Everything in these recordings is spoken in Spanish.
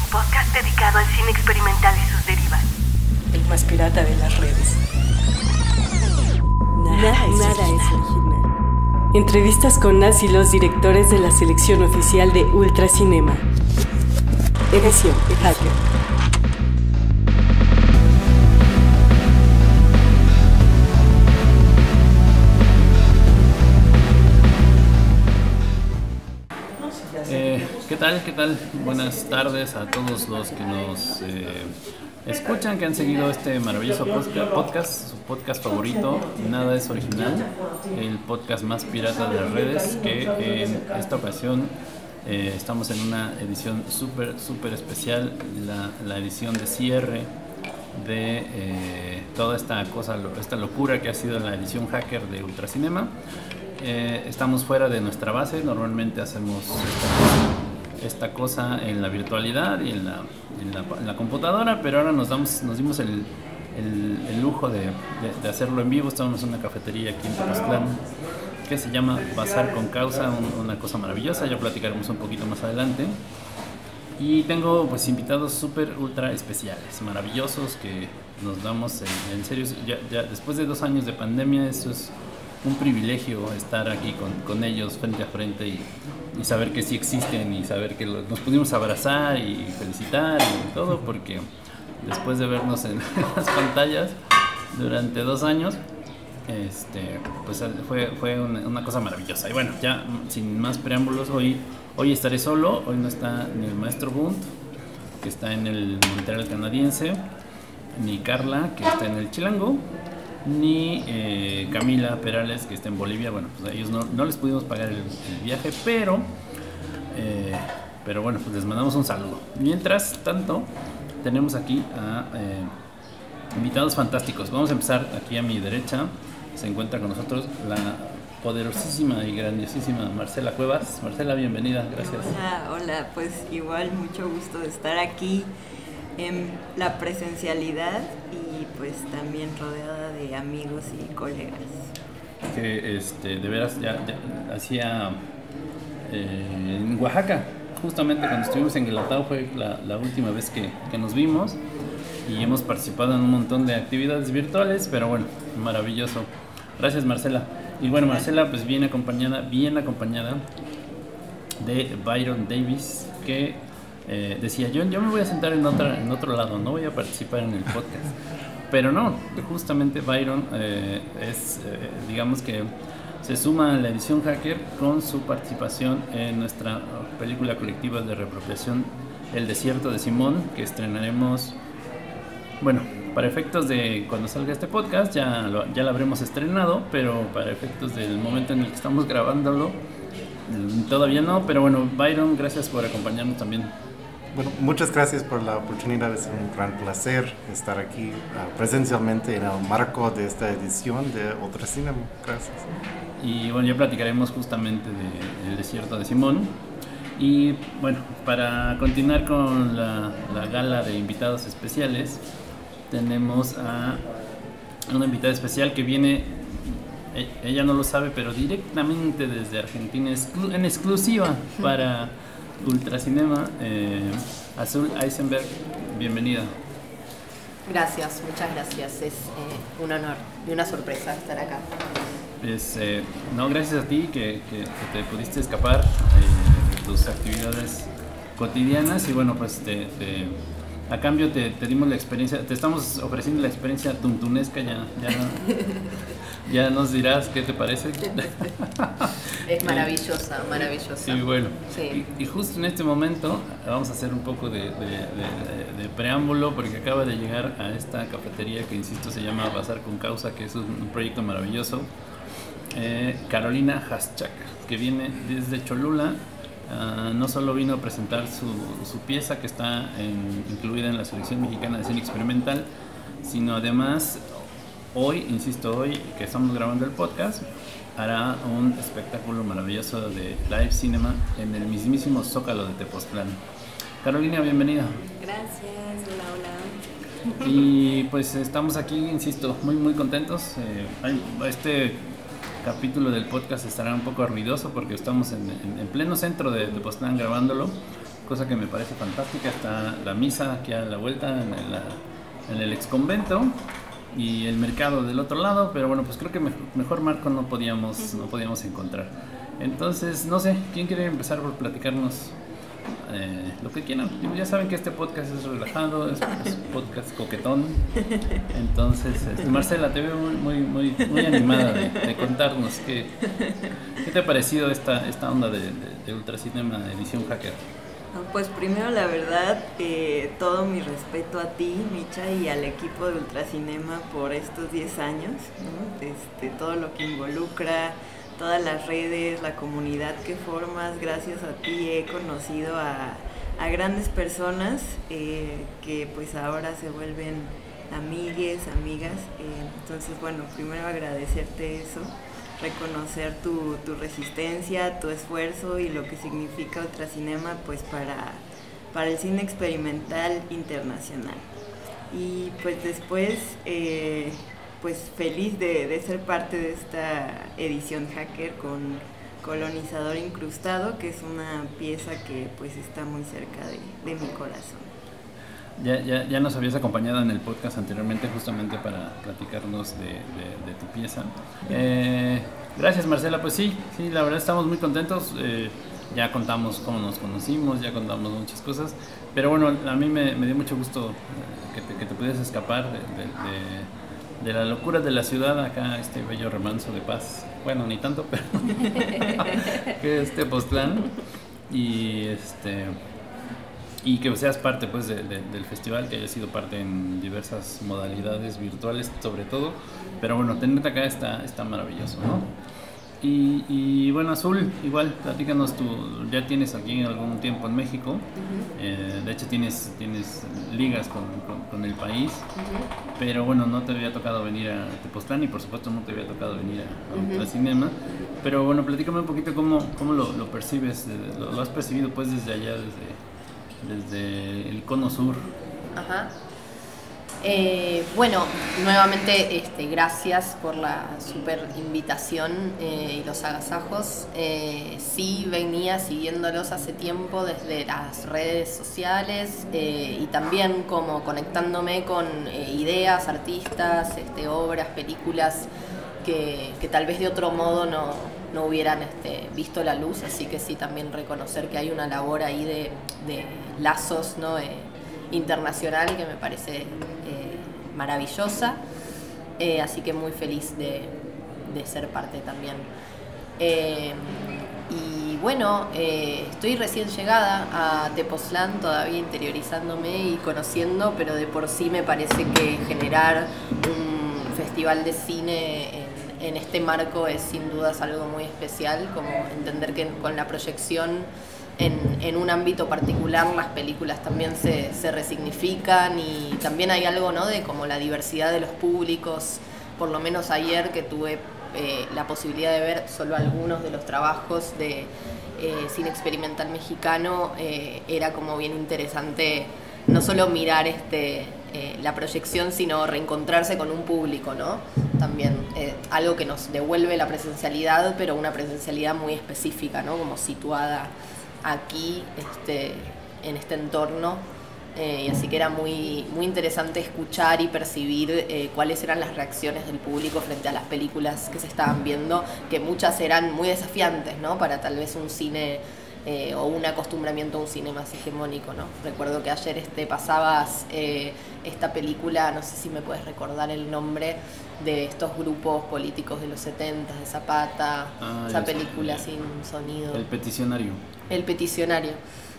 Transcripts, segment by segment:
podcast dedicado al cine experimental y sus derivas. El más pirata de las redes. Nada es original. Entrevistas con las y los directores de la selección oficial de Ultracinema. Edición Hacker. ¿Qué tal? Buenas tardes a todos los que nos escuchan, que han seguido este maravilloso podcast, su podcast favorito, Nada es Original, el podcast más pirata de las redes, que en esta ocasión estamos en una edición súper especial, la edición de cierre de toda esta locura que ha sido la edición Hacker de Ultracinema. Estamos fuera de nuestra base, normalmente hacemos esta cosa en la virtualidad y en la computadora, pero ahora nos dimos el lujo de hacerlo en vivo. Estamos en una cafetería aquí en Tepoztlán que se llama Bazar con Causa, una cosa maravillosa, ya platicaremos un poquito más adelante. Y tengo pues invitados ultra especiales, maravillosos, que nos damos en serio. Ya después de 2 años de pandemia, eso es un privilegio, estar aquí con ellos frente a frente y saber que sí existen, y saber que nos pudimos abrazar y felicitar y todo, porque después de vernos en las pantallas durante 2 años, pues fue una cosa maravillosa. Y bueno, ya sin más preámbulos, hoy estaré solo. Hoy no está ni el maestro Bunt, que está en el Montreal canadiense, ni Carla, que está en el Chilango, ni Camila Perales, que está en Bolivia. Bueno, pues a ellos no les pudimos pagar el viaje, pero bueno, pues les mandamos un saludo. Mientras tanto, tenemos aquí a invitados fantásticos. Vamos a empezar aquí a mi derecha. Se encuentra con nosotros la poderosísima y grandiosísima Marcela Cuevas. Marcela, bienvenida, gracias. Hola, pues igual mucho gusto de estar aquí en la presencialidad y pues también rodeada de amigos y colegas. Que de veras ya hacía en Oaxaca, justamente cuando estuvimos en Guelatao, fue la última vez que nos vimos, y hemos participado en un montón de actividades virtuales, pero bueno, maravilloso. Gracias, Marcela. Y bueno, Marcela pues bien acompañada de Byron Davis, que decía yo me voy a sentar en otro lado, no voy a participar en el podcast. Pero no, justamente Byron digamos que se suma a la edición Hacker con su participación en nuestra película colectiva de reapropiación El Desierto de Simón, que estrenaremos, bueno, para efectos de cuando salga este podcast ya la habremos estrenado, pero para efectos del momento en el que estamos grabándolo todavía no. Pero bueno, Byron, gracias por acompañarnos también. Bueno, muchas gracias por la oportunidad. Es un gran placer estar aquí presencialmente en el marco de esta edición de Ultracinema. Gracias. Y bueno, ya platicaremos justamente del Desierto de Simón. Y bueno, para continuar con la gala de invitados especiales, tenemos a una invitada especial que viene, ella no lo sabe, pero directamente desde Argentina, en exclusiva para Ultracinema, Azul Eisenberg, bienvenida. Gracias, muchas gracias. Es un honor y una sorpresa estar acá. No, gracias a ti que te pudiste escapar de tus actividades cotidianas, y bueno, pues a cambio te dimos la experiencia, te estamos ofreciendo la experiencia tuntunesca. Ya nos dirás qué te parece. Es maravillosa. Sí, bueno. Sí. Y justo en este momento vamos a hacer un poco de preámbulo, porque acaba de llegar a esta cafetería que, insisto, se llama Bazar con Causa, que es un proyecto maravilloso, Carolina Haschak, que viene desde Cholula. No solo vino a presentar su pieza, que está incluida en la selección mexicana de cine experimental, sino además hoy que estamos grabando el podcast, hará un espectáculo maravilloso de live cinema en el mismísimo Zócalo de Tepoztlán. Carolina, bienvenida. Gracias, hola. Y pues estamos aquí, insisto, muy contentos. Este capítulo del podcast estará un poco ruidoso porque estamos en pleno centro de Tepoztlán grabándolo, cosa que me parece fantástica. Está la misa aquí a la vuelta en el ex convento y el mercado del otro lado, pero bueno, pues creo que mejor marco no podíamos encontrar. Entonces, no sé, ¿quién quiere empezar por platicarnos lo que quieran? Ya saben que este podcast es relajado, es podcast coquetón. Entonces, Marcela, te veo muy animada de contarnos qué te ha parecido esta onda de Ultracinema edición Hacker. Pues primero, la verdad, todo mi respeto a ti, Micha, y al equipo de Ultracinema por estos 10 años, ¿no? Todo lo que involucra, todas las redes, la comunidad que formas. Gracias a ti he conocido a grandes personas que pues ahora se vuelven amigas. Entonces, bueno, primero agradecerte eso, reconocer tu resistencia, tu esfuerzo y lo que significa Ultracinema pues para el cine experimental internacional. Y pues después pues feliz de ser parte de esta edición Hacker con Colonizador Incrustado, que es una pieza que pues está muy cerca de mi corazón. Ya nos habías acompañado en el podcast anteriormente justamente para platicarnos de tu pieza. Gracias, Marcela. Pues sí, la verdad estamos muy contentos. Ya contamos cómo nos conocimos, ya contamos muchas cosas, pero bueno, a mí me dio mucho gusto que te pudieras escapar de la locura de la ciudad acá, este bello remanso de paz. Bueno, ni tanto, pero que es Tepoztlán, y que seas parte pues del festival, que hayas sido parte en diversas modalidades virtuales sobre todo, pero bueno, tenerte acá está maravilloso, ¿no? Y bueno, Azul, igual, platícanos, tú ya tienes aquí algún tiempo en México, de hecho tienes ligas con el país, pero bueno, no te había tocado venir a Tepoztlán y por supuesto no te había tocado venir a Ultracinema, pero bueno, platícame un poquito cómo lo percibes, lo has percibido pues desde allá, desde el cono sur. Ajá. Bueno, nuevamente gracias por la super invitación y los agasajos. Sí, venía siguiéndolos hace tiempo desde las redes sociales y también como conectándome con ideas, artistas, obras, películas que tal vez de otro modo no hubieran visto la luz, así que sí, también reconocer que hay una labor ahí de lazos, ¿no? Internacional, que me parece maravillosa, así que muy feliz de ser parte también. Y bueno, estoy recién llegada a Tepoztlán, todavía interiorizándome y conociendo, pero de por sí me parece que generar un festival de cine en este marco es sin dudas algo muy especial, como entender que con la proyección en un ámbito particular las películas también se resignifican, y también hay algo, ¿no?, de como la diversidad de los públicos. Por lo menos ayer, que tuve la posibilidad de ver solo algunos de los trabajos de cine experimental mexicano, era como bien interesante no solo mirar la proyección, sino reencontrarse con un público, ¿no? También algo que nos devuelve la presencialidad, pero una presencialidad muy específica, ¿no?, como situada aquí, en este entorno, y así que era muy interesante escuchar y percibir cuáles eran las reacciones del público frente a las películas que se estaban viendo, que muchas eran muy desafiantes, ¿no?, para tal vez un cine o un acostumbramiento a un cine más hegemónico, ¿no? Recuerdo que ayer pasabas esta película, no sé si me puedes recordar el nombre, de estos grupos políticos de los 70, de Zapata, esa película sin sonido. El peticionario. El peticionario.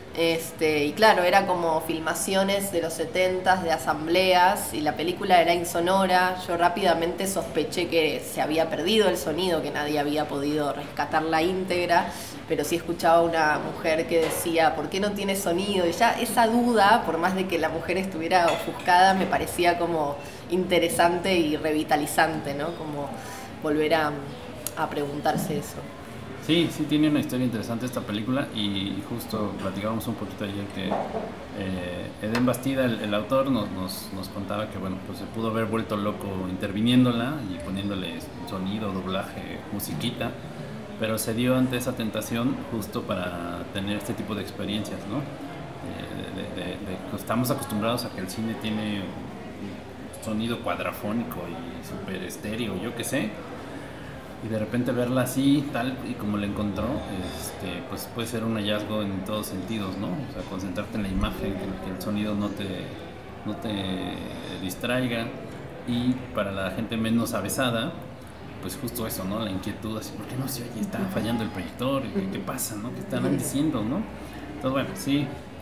Y claro, era como filmaciones de los 70, de asambleas, y la película era insonora. Yo rápidamente sospeché que se había perdido el sonido, que nadie había podido rescatar la íntegra, pero sí escuchaba una mujer que decía, ¿por qué no tiene sonido? Y ya esa duda, por más de que la mujer estuviera ofuscada, me parecía como interesante y revitalizante, ¿no? Como volver a preguntarse eso. Sí, tiene una historia interesante esta película, y justo platicábamos un poquito ayer que Edén Bastida, el autor, nos contaba que bueno, pues se pudo haber vuelto loco interviniéndola y poniéndole sonido, doblaje, musiquita, pero se dio ante esa tentación justo para tener este tipo de experiencias, ¿no? estamos acostumbrados a que el cine tiene un sonido cuadrafónico y super estéreo, yo qué sé, y de repente verla así, tal y como la encontró, pues puede ser un hallazgo en todos sentidos, ¿no? O sea, concentrarte en la imagen, que el sonido no te distraiga, y para la gente menos avesada, pues justo eso, ¿no? La inquietud, así, ¿por qué no se oye? Está fallando el proyector, ¿qué pasa, no? ¿Qué estarán diciendo, no? Entonces, bueno, sí.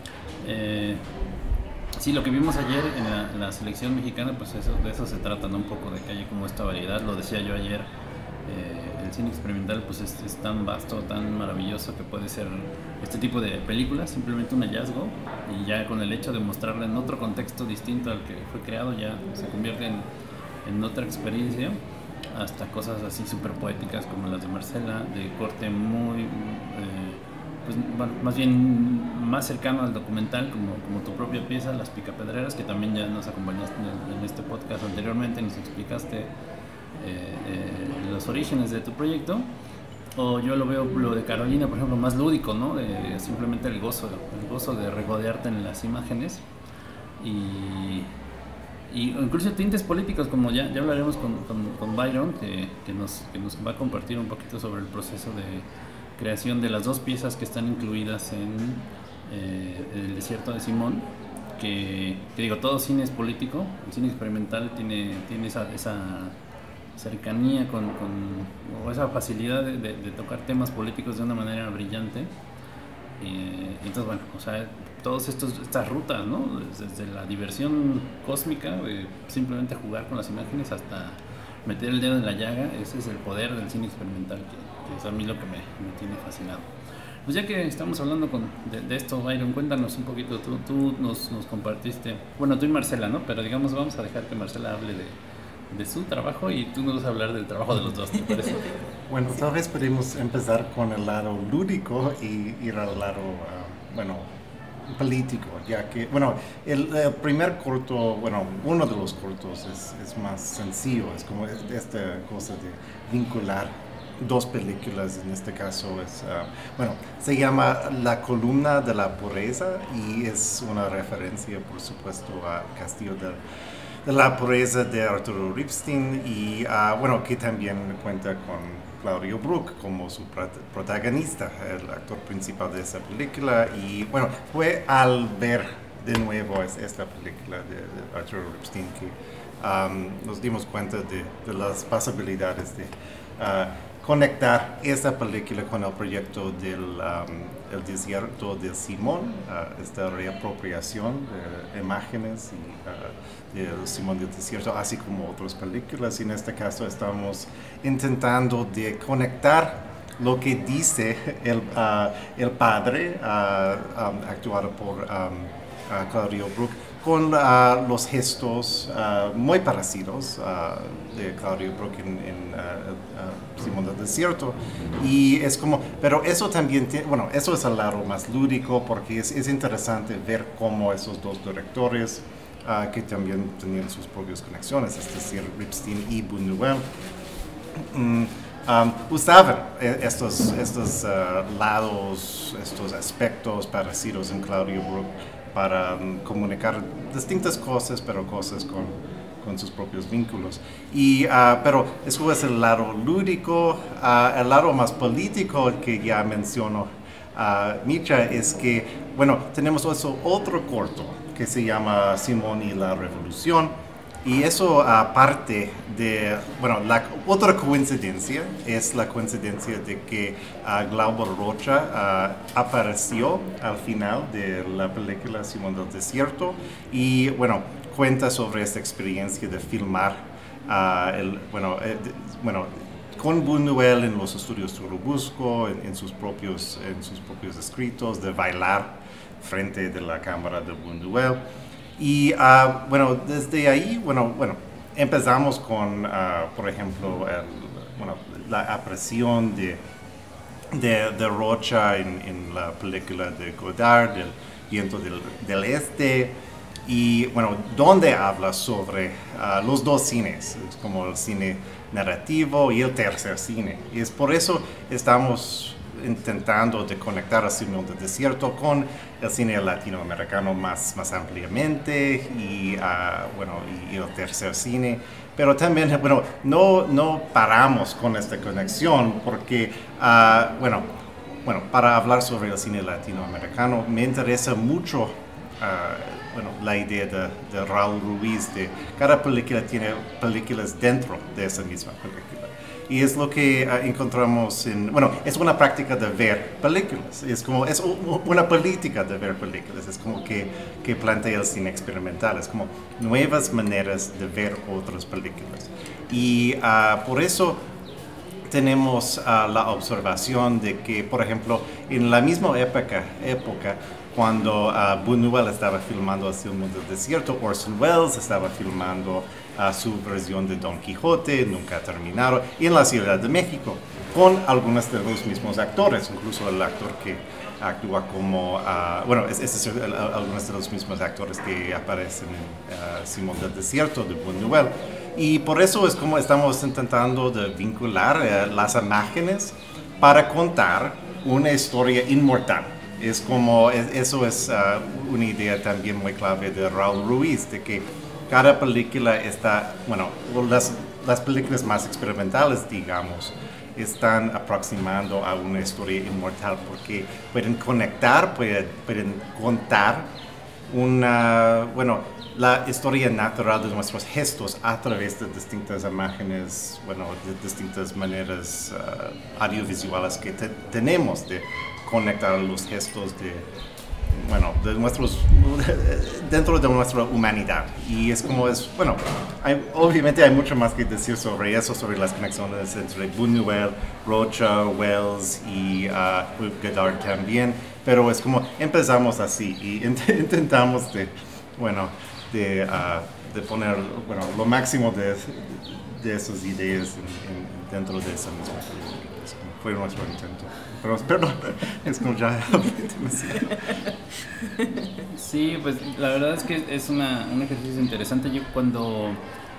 Sí, lo que vimos ayer en la selección mexicana, pues de eso se trata, ¿no? Un poco de que haya como esta variedad, lo decía yo ayer, el cine experimental pues es tan vasto, tan maravilloso, que puede ser este tipo de películas, simplemente un hallazgo, y ya con el hecho de mostrarla en otro contexto distinto al que fue creado, ya se convierte en otra experiencia, hasta cosas así súper poéticas como las de Marcela, de corte muy... pues, bueno, más bien más cercano al documental, como tu propia pieza, Las Picapedreras, que también ya nos acompañaste en este podcast anteriormente, nos explicaste los orígenes de tu proyecto. O yo lo veo, lo de Carolina, por ejemplo, más lúdico, ¿no? De simplemente el gozo de regodearte en las imágenes, y incluso tintes políticos, como ya hablaremos con Byron, que nos va a compartir un poquito sobre el proceso de creación de las dos piezas que están incluidas en El desierto de Simón, que digo, todo cine es político, el cine experimental tiene esa cercanía o esa facilidad de tocar temas políticos de una manera brillante. Entonces, bueno, o sea, todas estas rutas, ¿no? Desde la diversión cósmica, de simplemente jugar con las imágenes, hasta meter el dedo en la llaga, ese es el poder del cine experimental, que es a mí lo que me tiene fascinado. Pues ya que estamos hablando de esto, Byron, cuéntanos un poquito, tú nos compartiste, bueno, tú y Marcela, ¿no? Pero digamos, vamos a dejar que Marcela hable de su trabajo y tú nos vas a hablar del trabajo de los dos, ¿te parece? Bueno, tal vez podemos empezar con el lado lúdico y ir al lado, político, ya que, el primer corto, uno de los cortos es más sencillo, es como esta cosa de vincular dos películas. En este caso se llama La columna de la pureza, y es una referencia, por supuesto, a Castillo de la pureza de Arturo Ripstein, y que también cuenta con Claudio Brook como su protagonista, el actor principal de esa película. Y fue al ver de nuevo esta película de Arturo Ripstein que nos dimos cuenta de las posibilidades de conectar esta película con el proyecto del El desierto de Simón, esta reapropiación de imágenes de Simón del desierto, así como otras películas. Y en este caso estamos intentando de conectar lo que dice el padre, actuado por Claudio Brook, con los gestos muy parecidos de Claudio Brook en Simón del desierto. Y es como, pero eso también eso es el lado más lúdico, porque es interesante ver cómo esos dos directores, que también tenían sus propias conexiones, es decir, Ripstein y Buñuel, usaban estos lados, estos aspectos parecidos en Claudio Brook para comunicar distintas cosas, pero cosas con sus propios vínculos. Pero eso es el lado lúdico. El lado más político que ya mencionó Micha es que, tenemos otro corto que se llama Simón y la Revolución. Y eso, aparte de, la otra coincidencia es la coincidencia de que Glauber Rocha apareció al final de la película Simón del desierto, y cuenta sobre esta experiencia de filmar con Buñuel en los estudios Churubusco, en sus propios escritos, de bailar frente de la cámara de Buñuel. Y desde ahí, empezamos con, por ejemplo, la apreciación de Rocha en la película de Godard, El viento del este, y donde habla sobre los dos cines, como el cine narrativo y el tercer cine. Y es por eso estamos intentando de conectar a Simón del Desierto con el cine latinoamericano más ampliamente y el tercer cine. Pero también, no paramos con esta conexión porque, para hablar sobre el cine latinoamericano me interesa mucho la idea de Raúl Ruiz, de cada película tiene películas dentro de esa misma película. Y es lo que encontramos es una práctica de ver películas, es una política de ver películas, es como que plantea el cine experimental, es como nuevas maneras de ver otras películas. Y por eso tenemos la observación de que, por ejemplo, en la misma época cuando Buñuel estaba filmando El Simón del Desierto, Orson Welles estaba filmando su versión de Don Quijote, Nunca Terminado, y en la Ciudad de México, con algunos de los mismos actores, incluso el actor que actúa como, algunos de los mismos actores que aparecen en Simón del Desierto de Buñuel. Y por eso es como estamos intentando de vincular las imágenes para contar una historia inmortal. Eso es una idea también muy clave de Raúl Ruiz, de que cada película está, las películas más experimentales, digamos, están aproximando a una historia inmortal porque pueden conectar, pueden contar la historia natural de nuestros gestos a través de distintas imágenes, de distintas maneras audiovisuales que tenemos de conectar los gestos dentro de nuestra humanidad. Y obviamente hay mucho más que decir sobre eso, sobre las conexiones entre Buñuel, Rocha, Wells y Godard también, pero es como empezamos así y intentamos de poner lo máximo de esas ideas dentro de esa misma película. Fue nuestro intento. Pero perdón, es como ya demasiado. Sí, pues la verdad es que es un ejercicio interesante. Yo cuando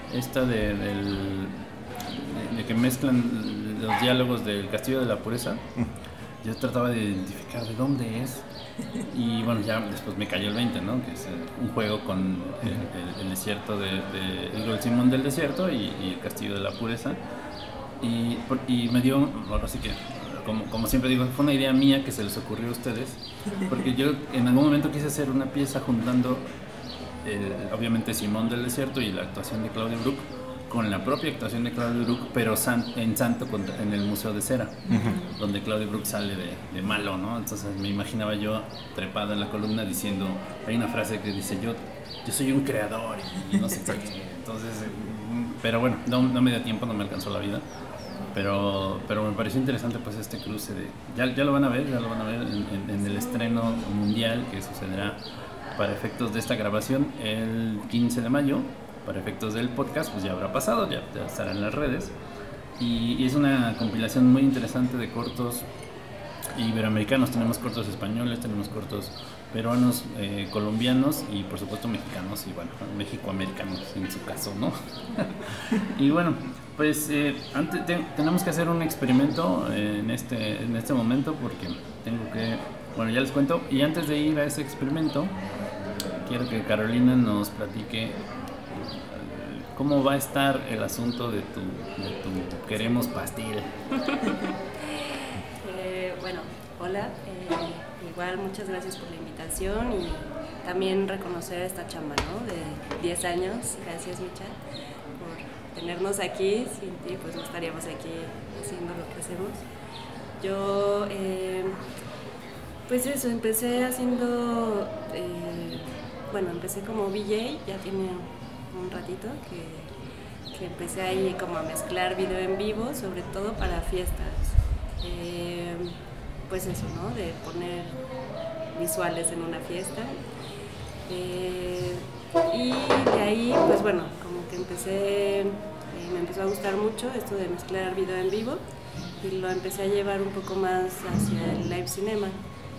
de que mezclan los diálogos del Castillo de la Pureza, yo trataba de identificar de dónde es. Y ya después me cayó el 20, ¿no? Que es un juego con el desierto el Simón del Desierto y el Castillo de la Pureza. Y me dio, ahora sí que, como siempre digo, fue una idea mía que se les ocurrió a ustedes, porque yo en algún momento quise hacer una pieza juntando, obviamente, Simón del Desierto y la actuación de Claudia Brook, con la propia actuación de Claudia Brook, pero en el Museo de Cera, donde Claudia Brook sale de malo, ¿no? Entonces me imaginaba yo trepada en la columna diciendo, hay una frase que dice, yo soy un creador y no sé qué. Entonces, pero no me dio tiempo, no me alcanzó la vida. Pero me pareció interesante pues este cruce de... Ya lo van a ver en el estreno mundial que sucederá para efectos de esta grabación el 15 de mayo. Para efectos del podcast pues ya habrá pasado, ya estará en las redes. Y es una compilación muy interesante de cortos iberoamericanos. Tenemos cortos españoles, tenemos cortos peruanos, colombianos y por supuesto mexicanos y mexicoamericanos en su caso, ¿no? Y pues antes tenemos que hacer un experimento en este momento porque tengo que, ya les cuento. Y antes de ir a ese experimento, quiero que Carolina nos platique cómo va a estar el asunto de tu Queremos Pastil. Hola, igual muchas gracias por la invitación y también reconocer esta chamba, ¿no? De 10 años, gracias Micha por tenernos aquí, sin ti pues no estaríamos aquí haciendo lo que hacemos. Yo, empecé haciendo, empecé como VJ, ya tiene un ratito que empecé ahí como a mezclar video en vivo, sobre todo para fiestas. Pues eso, ¿no? De poner visuales en una fiesta. Y de ahí, pues como que me empezó a gustar mucho esto de mezclar video en vivo y lo empecé a llevar un poco más hacia el live cinema.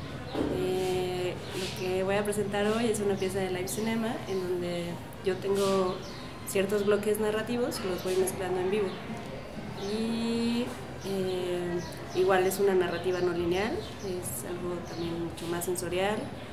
Lo que voy a presentar hoy es una pieza de live cinema en donde yo tengo ciertos bloques narrativos y los voy mezclando en vivo. Y Igual es una narrativa no lineal, es algo también mucho más sensorial.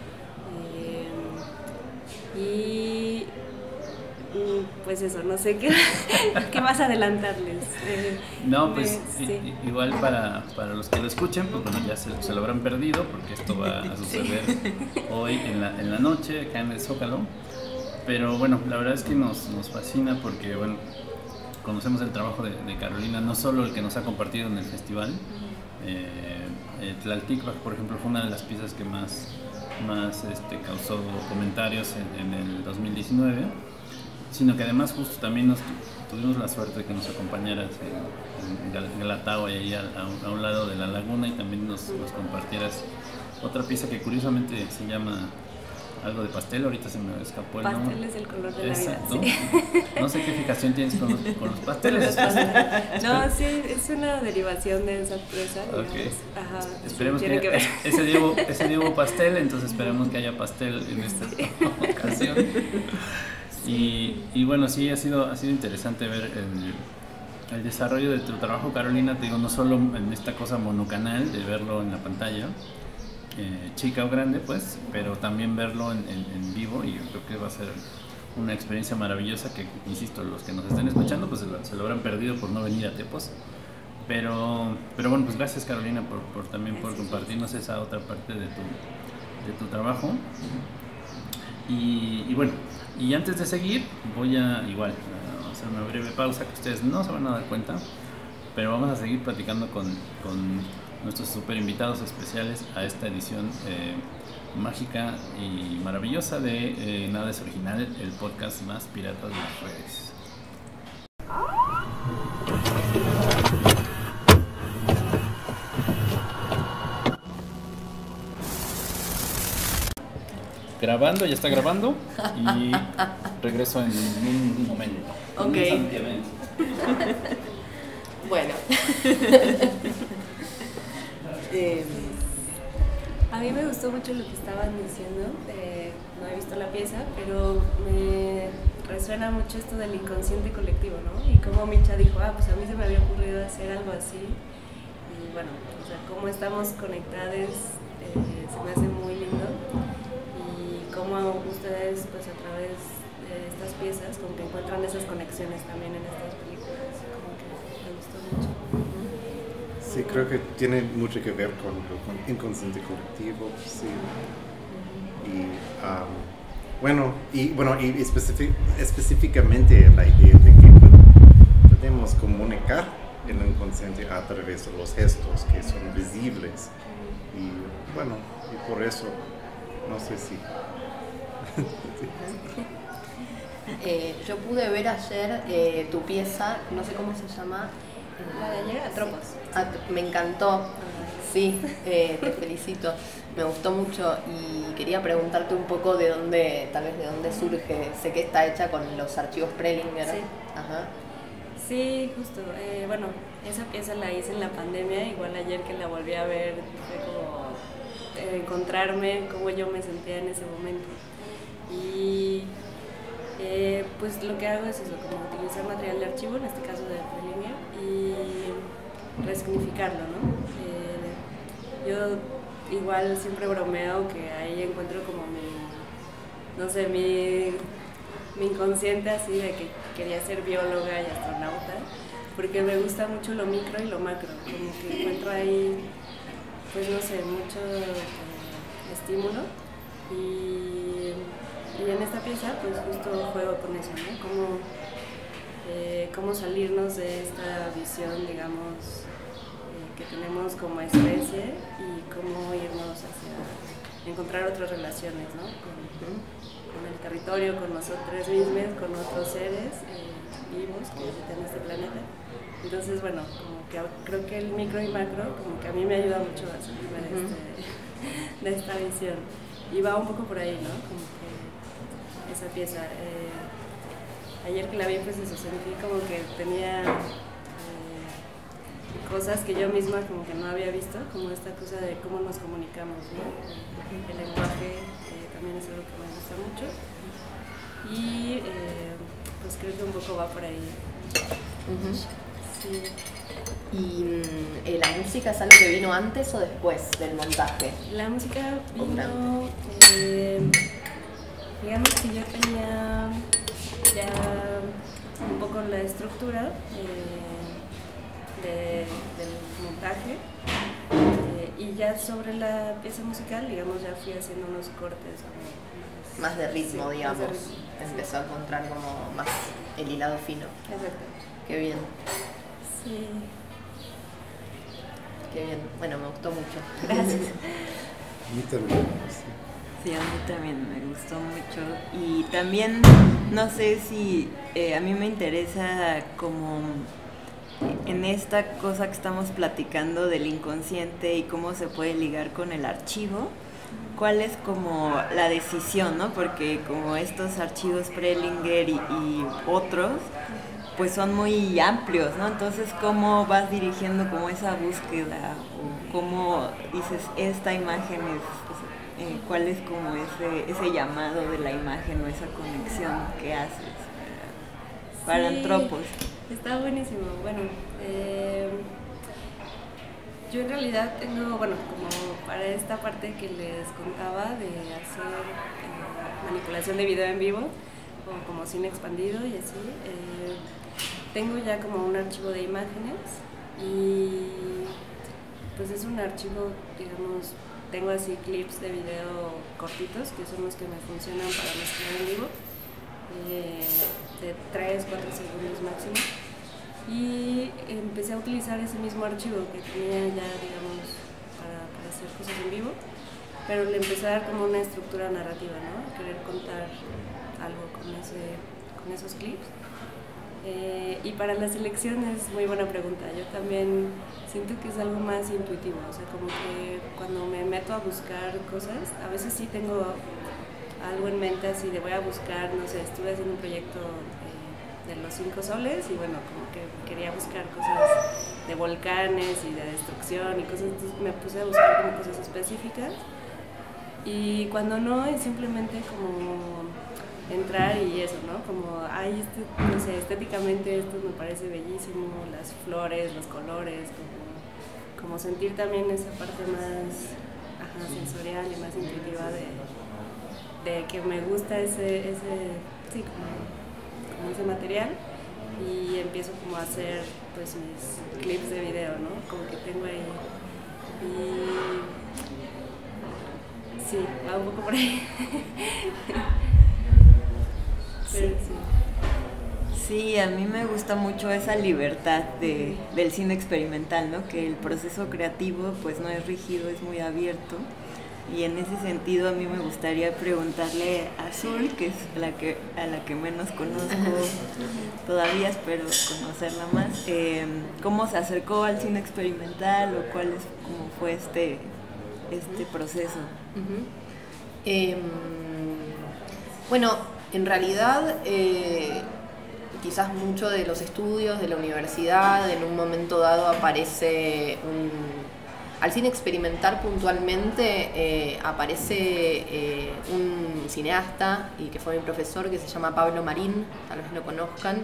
Y pues eso, no sé qué más adelantarles. No, pues sí. igual para los que lo escuchen, pues bueno, ya se lo habrán perdido porque esto va a suceder hoy en la noche acá en el Zócalo. Pero bueno, la verdad es que nos fascina porque bueno, conocemos el trabajo de Carolina, no solo el que nos ha compartido en el festival. Tlaltikpak, por ejemplo, fue una de las piezas que más causó comentarios en el 2019, sino que además justo también tuvimos la suerte de que nos acompañaras en Galatao y ahí a un lado de la laguna, y también nos compartieras otra pieza que curiosamente se llama algo de pastel, ahorita se me escapó el nombre. Pastel es el color de Exacto. la vida. Sí. No sé qué fijación tienes con los pasteles. No, sí, es una derivación de esa pieza. Okay. Ajá, esperemos tiene que ver. ese día hubo pastel, entonces esperemos que haya pastel en esta ocasión. Y bueno, sí, ha sido interesante ver el desarrollo de tu trabajo, Carolina. Te digo, no solo en esta cosa monocanal de verlo en la pantalla, chica o grande, pues, pero también verlo en vivo, y yo creo que va a ser una experiencia maravillosa que, insisto, los que nos estén escuchando pues se lo habrán perdido por no venir a Tepos, pero bueno, pues gracias, Carolina, por también por compartirnos esa otra parte de tu trabajo. Y bueno, y antes de seguir voy a hacer una breve pausa que ustedes no se van a dar cuenta, pero vamos a seguir platicando con nuestros super invitados especiales a esta edición mágica y maravillosa de Nada es Original, el podcast más pirata de las redes. Grabando, ya está grabando, y regreso en un momento. Ok. Bueno. A mí me gustó mucho lo que estaban diciendo. No he visto la pieza, pero me resuena mucho esto del inconsciente colectivo, ¿no? Y como Micha dijo, pues a mí se me había ocurrido hacer algo así. Y bueno, o sea, cómo estamos conectados se me hace muy lindo. Y cómo ustedes, pues a través de estas piezas, como que encuentran esas conexiones también en estas películas. Como que me gustó mucho. Sí, creo que tiene mucho que ver con inconsciente colectivo, sí. Y específicamente la idea de que podemos comunicar el inconsciente a través de los gestos que son visibles. Y bueno, y por eso, no sé si... Yo pude ver ayer tu pieza, no sé cómo se llama. La de ayer, Atropos. Me encantó, sí, te felicito, me gustó mucho, y quería preguntarte un poco de dónde surge. Sé que está hecha con los archivos Prelinger. Sí. Ajá. Sí, justo. Bueno, esa pieza la hice en la pandemia, igual ayer que la volví a ver fue como encontrarme cómo yo me sentía en ese momento. Y pues lo que hago es eso, como utilizar material de archivo, en este caso de Prelinger, y resignificarlo, ¿no? Yo igual siempre bromeo que ahí encuentro como mi inconsciente, así de que quería ser bióloga y astronauta, porque me gusta mucho lo micro y lo macro, como que encuentro ahí, pues no sé, mucho estímulo, y en esta pieza pues justo juego con eso, ¿no? Cómo salirnos de esta visión, digamos, que tenemos como especie, y cómo irnos hacia encontrar otras relaciones, ¿no? Con el territorio, con nosotros mismos, con otros seres vivos que habitan este planeta. Entonces, bueno, como que creo que el micro y macro como que a mí me ayuda mucho a salirme de esta visión. Y va un poco por ahí, ¿no? Como que esa pieza. Ayer que la vi, pues eso, sentí como que tenía cosas que yo misma como que no había visto, como esta cosa de cómo nos comunicamos, ¿no? El lenguaje también es algo que me gusta mucho, y pues creo que un poco va por ahí. Sí. ¿Y la música es algo que vino antes o después del montaje? La música vino, digamos que yo tenía ya un poco la estructura del montaje, y ya sobre la pieza musical, digamos, ya fui haciendo unos cortes como Más de ritmo, sí, digamos. más de ritmo. Empezó a encontrar como más el hilado fino. Exacto. Qué bien, Sí. qué bien. Bueno, me gustó mucho. Gracias. A mí también, sí. Sí, a mí también me gustó mucho. Y también, no sé si a mí me interesa como en esta cosa que estamos platicando del inconsciente y cómo se puede ligar con el archivo. ¿Cuál es como la decisión, no? Porque como estos archivos Prelinger y otros, pues son muy amplios, ¿no? Entonces, ¿cómo vas dirigiendo como esa búsqueda? O ¿cómo dices, esta imagen es, cuál es como ese llamado de la imagen o esa conexión que haces para Sí, Antropos? Está buenísimo. Bueno, yo en realidad tengo, bueno, como para esta parte que les contaba de hacer manipulación de video en vivo o como cine expandido y así, tengo ya como un archivo de imágenes y pues es un archivo, digamos, tengo así clips de video cortitos que son los que me funcionan para mezclar en vivo, de 3-4 segundos máximo. Y empecé a utilizar ese mismo archivo que tenía ya, digamos, para hacer cosas en vivo, pero le empecé a dar como una estructura narrativa, ¿no? Querer contar algo con esos clips. Y para la selección es muy buena pregunta. Yo también siento que es algo más intuitivo, o sea, como que cuando me meto a buscar cosas, a veces sí tengo algo en mente así de voy a buscar, no sé, estuve haciendo un proyecto de los 5 soles y bueno, como que quería buscar cosas de volcanes y de destrucción y cosas, entonces me puse a buscar como cosas específicas y cuando no es simplemente como entrar y eso, ¿no? Como, ay, no sé, estéticamente esto me parece bellísimo, las flores, los colores, como sentir también esa parte más sensorial y más intuitiva de que me gusta ese sí, como ese material y empiezo como a hacer pues mis clips de video, ¿no? Como que tengo ahí y sí, va un poco por ahí. Pero sí. Sí, a mí me gusta mucho esa libertad del cine experimental, ¿no? Que el proceso creativo pues no es rígido, es muy abierto. Y en ese sentido a mí me gustaría preguntarle a Azul, que es a la que menos conozco todavía, espero conocerla más, ¿cómo se acercó al cine experimental o cómo fue este proceso? Bueno, en realidad quizás mucho de los estudios de la universidad, en un momento dado aparece al cine experimental puntualmente aparece un cineasta y que fue mi profesor que se llama Pablo Marín, tal vez lo conozcan,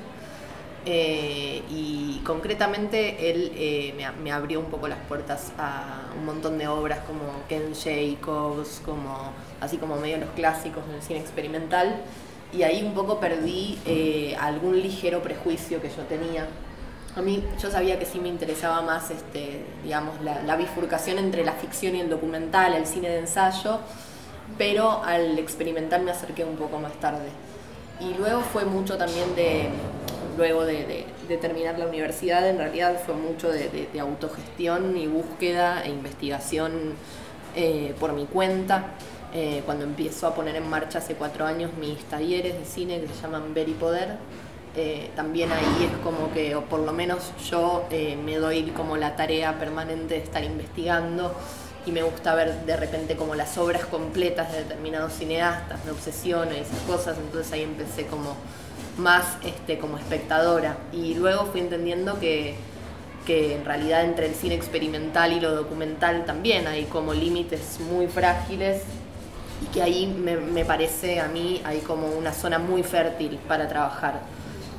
y concretamente él me abrió un poco las puertas a un montón de obras como Ken Jacobs, así como medio los clásicos del cine experimental, y ahí un poco perdí algún ligero prejuicio que yo tenía. Yo sabía que sí me interesaba más digamos, la bifurcación entre la ficción y el documental, el cine de ensayo, pero al experimental me acerqué un poco más tarde. Y luego fue mucho también luego de terminar la universidad, en realidad fue mucho de autogestión y búsqueda e investigación por mi cuenta. Cuando empiezo a poner en marcha hace 4 años mis talleres de cine que se llaman Ver y Poder, también ahí es como que, o por lo menos yo me doy como la tarea permanente de estar investigando y me gusta ver de repente como las obras completas de determinados cineastas, me obsesiono y esas cosas, entonces ahí empecé como más como espectadora y luego fui entendiendo que en realidad entre el cine experimental y lo documental también hay como límites muy frágiles y que ahí me parece a mí hay como una zona muy fértil para trabajar.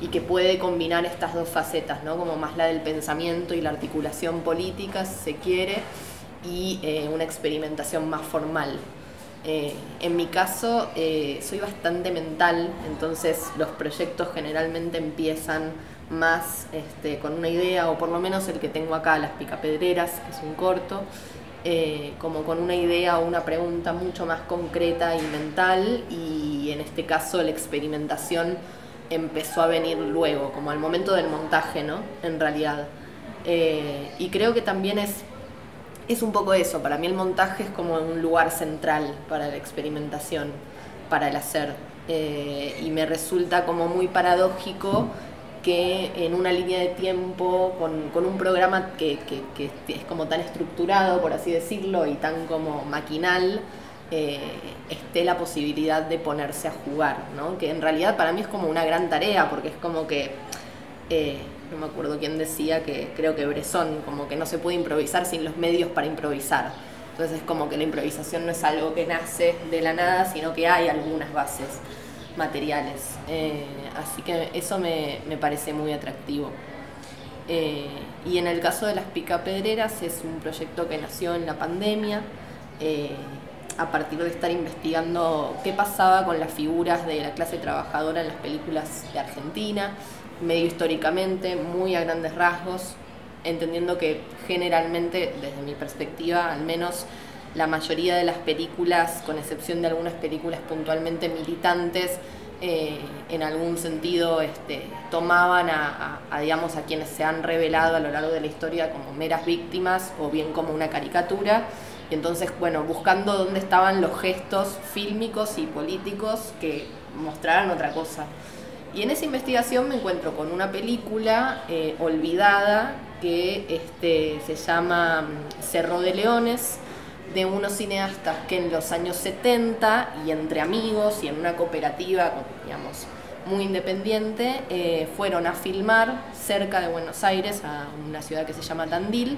y que puede combinar estas dos facetas, ¿no? Como más la del pensamiento y la articulación política, si se quiere, y una experimentación más formal. En mi caso, soy bastante mental, entonces los proyectos generalmente empiezan más con una idea, o por lo menos el que tengo acá, Las Picapedreras, que es un corto, como con una idea o una pregunta mucho más concreta y mental, y en este caso la experimentación empezó a venir luego, como al momento del montaje, ¿no? En realidad. Y creo que también es un poco eso. Para mí el montaje es como un lugar central para la experimentación, para el hacer. Y me resulta como muy paradójico que en una línea de tiempo, con un programa que es como tan estructurado, por así decirlo, y tan como maquinal, esté la posibilidad de ponerse a jugar, ¿no? Que en realidad para mí es como una gran tarea, porque es como que, no me acuerdo quién decía, que creo que Bresson, como que no se puede improvisar sin los medios para improvisar. Entonces es como que la improvisación no es algo que nace de la nada, sino que hay algunas bases materiales. Así que eso me parece muy atractivo. Y en el caso de Las Picapedreras es un proyecto que nació en la pandemia, a partir de estar investigando qué pasaba con las figuras de la clase trabajadora en las películas de Argentina, medio históricamente, muy a grandes rasgos, entendiendo que generalmente, desde mi perspectiva al menos, la mayoría de las películas, con excepción de algunas películas puntualmente militantes, en algún sentido tomaban digamos, a quienes se han revelado a lo largo de la historia como meras víctimas o bien como una caricatura. Y entonces, bueno, buscando dónde estaban los gestos fílmicos y políticos que mostraran otra cosa. Y en esa investigación me encuentro con una película olvidada que se llama Cerro de Leones, de unos cineastas que en los años 70, y entre amigos y en una cooperativa, digamos, muy independiente, fueron a filmar cerca de Buenos Aires, a una ciudad que se llama Tandil,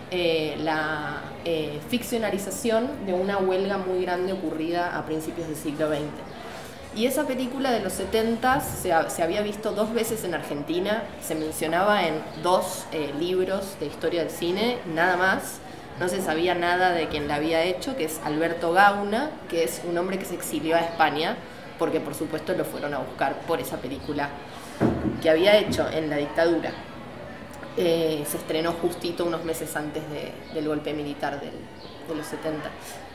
la ficcionalización de una huelga muy grande ocurrida a principios del siglo XX. Y esa película de los 70 se había visto 2 veces en Argentina, se mencionaba en 2 libros de historia del cine, nada más. No se sabía nada de quien la había hecho, que es Alberto Gauna, que es un hombre que se exilió a España, porque por supuesto lo fueron a buscar por esa película que había hecho en la dictadura. Se estrenó justito unos meses antes del golpe militar de los 70.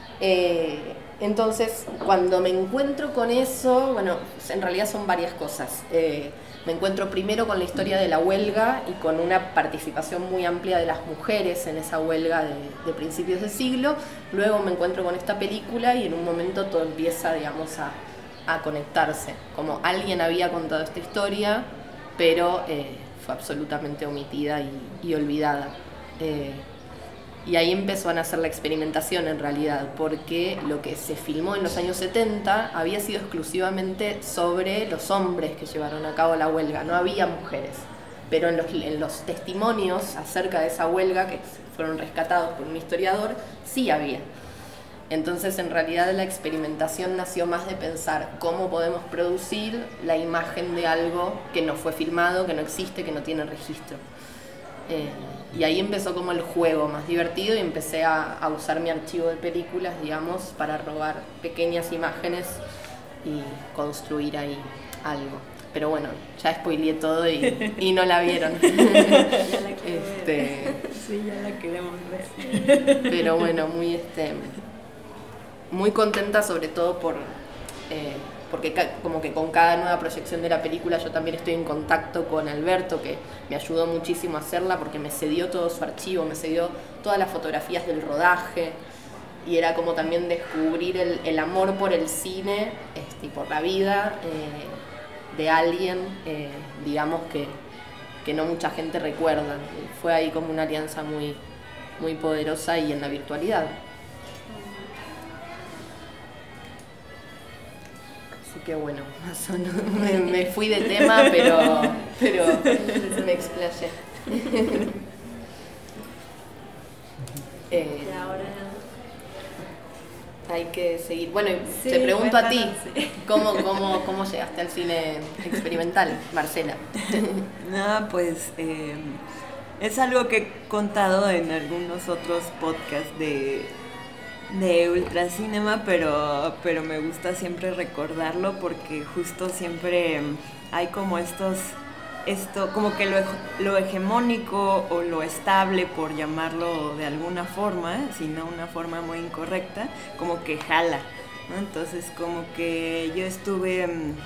Entonces, cuando me encuentro con eso, bueno, en realidad son varias cosas. Me encuentro primero con la historia de la huelga y con una participación muy amplia de las mujeres en esa huelga de principios de siglo. Luego me encuentro con esta película y en un momento todo empieza, digamos, a conectarse. Como alguien había contado esta historia, pero fue absolutamente omitida y olvidada. Y ahí empezó a nacer la experimentación en realidad, porque lo que se filmó en los años 70 había sido exclusivamente sobre los hombres que llevaron a cabo la huelga, no había mujeres. Pero en los testimonios acerca de esa huelga, que fueron rescatados por un historiador, sí había. Entonces en realidad la experimentación nació más de pensar cómo podemos producir la imagen de algo que no fue filmado, que no existe, que no tiene registro. Y ahí empezó como el juego más divertido y empecé a usar mi archivo de películas, digamos, para robar pequeñas imágenes y construir ahí algo. Pero bueno, ya spoileé todo y no la vieron. Ya la quiero ver. Sí, ya la queremos ver. Pero bueno, muy contenta sobre todo porque como que con cada nueva proyección de la película yo también estoy en contacto con Alberto, que me ayudó muchísimo a hacerla porque me cedió todo su archivo, me cedió todas las fotografías del rodaje, y era como también descubrir el amor por el cine y por la vida de alguien, digamos, que no mucha gente recuerda. Fue ahí como una alianza muy, muy poderosa y en la virtualidad. Así que bueno, me fui de tema, pero me explayé. Y ahora hay que seguir. Bueno, Sí, te pregunto a ti, sí. ¿cómo llegaste al cine experimental, Marcela? No, pues es algo que he contado en algunos otros podcasts de Ultracinema, pero me gusta siempre recordarlo porque justo siempre hay como esto como que lo hegemónico o lo estable, por llamarlo de alguna forma, si no una forma muy incorrecta, como que jala, ¿no? Entonces como que yo estuve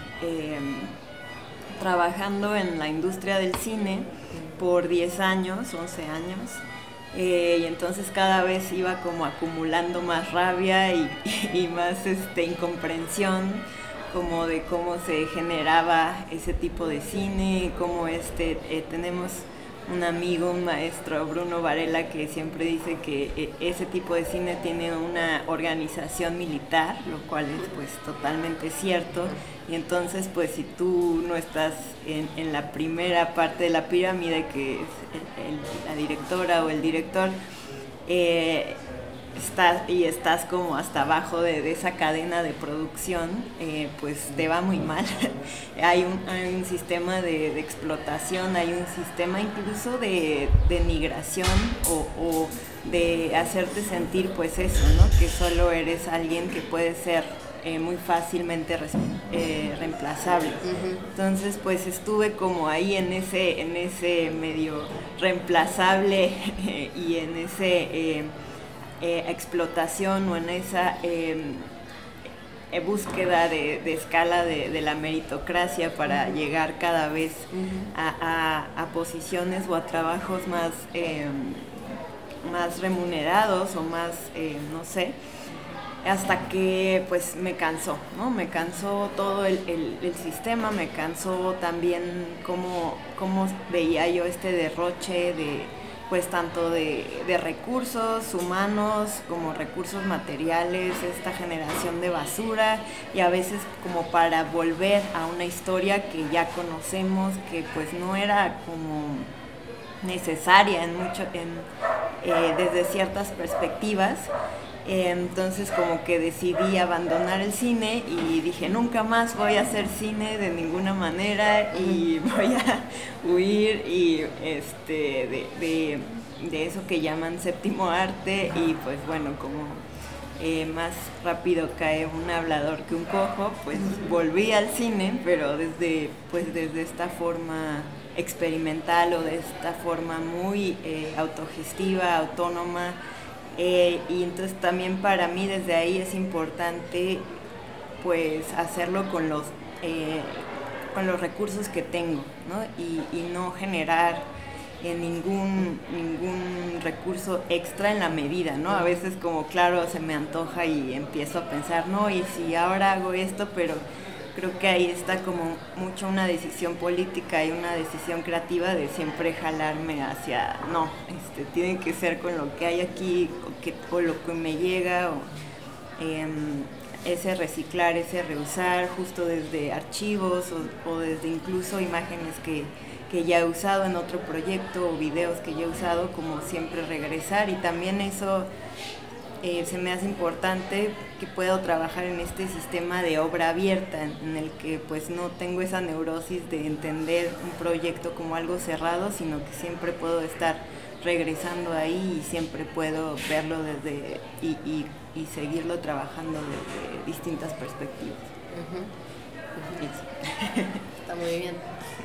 trabajando en la industria del cine por 10 años, 11 años, y entonces cada vez iba como acumulando más rabia y más incomprensión como de cómo se generaba ese tipo de cine, cómo tenemos un amigo, un maestro, Bruno Varela, que siempre dice que ese tipo de cine tiene una organización militar, lo cual es pues totalmente cierto, y entonces pues si tú no estás en la primera parte de la pirámide, que es la directora o el director, estás como hasta abajo de esa cadena de producción, pues te va muy mal. Hay un sistema de explotación, hay un sistema incluso de denigración o de hacerte sentir pues eso, ¿no? Que solo eres alguien que puede ser muy fácilmente reemplazable. Entonces pues estuve como ahí en ese medio reemplazable y en ese explotación o en esa búsqueda de escala de la meritocracia para llegar cada vez a posiciones o a trabajos más remunerados o más, no sé, hasta que pues me cansó, ¿no? Me cansó todo el sistema, me cansó también cómo veía yo este derroche pues tanto de recursos humanos como recursos materiales, esta generación de basura, y a veces como para volver a una historia que ya conocemos, que pues no era como necesaria desde ciertas perspectivas. Entonces como que decidí abandonar el cine y dije, nunca más voy a hacer cine de ninguna manera y voy a huir de eso que llaman séptimo arte, y pues bueno, como más rápido cae un hablador que un cojo, pues volví al cine, pero desde esta forma experimental o de esta forma muy autogestiva, autónoma. Y entonces también para mí desde ahí es importante pues hacerlo con los recursos que tengo, ¿no? Y no generar ningún recurso extra en la medida, ¿no? A veces como claro se me antoja y empiezo a pensar, no, y si ahora hago esto, pero creo que ahí está como mucho una decisión política y una decisión creativa de siempre jalarme hacia, no, tiene que ser con lo que hay aquí o lo que me llega, o ese reciclar, ese reusar, justo desde archivos o desde incluso imágenes que ya he usado en otro proyecto o videos que ya he usado, como siempre regresar. Y también eso se me hace importante que puedo trabajar en este sistema de obra abierta, en el que pues no tengo esa neurosis de entender un proyecto como algo cerrado, sino que siempre puedo estar regresando ahí y siempre puedo verlo desde y seguirlo trabajando desde distintas perspectivas. Está muy bien.